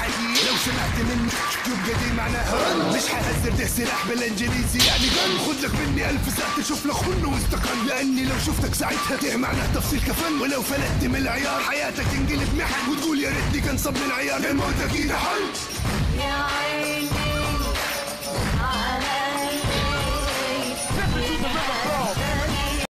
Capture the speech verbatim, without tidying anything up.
عادي. لو سمعت مني يبقى دي معناها رن. مش حهزر ده سلاح بالانجليزي يعني غن. خد لك مني الف ساعة تشوف لك خن واستقل. لاني لو شفتك ساعتها ده معناه تفصيل كفن. ولو فلتت من العيار حياتك تنقلب محن. وتقول يا ريتني كان صب العيار الموت اكيد حل.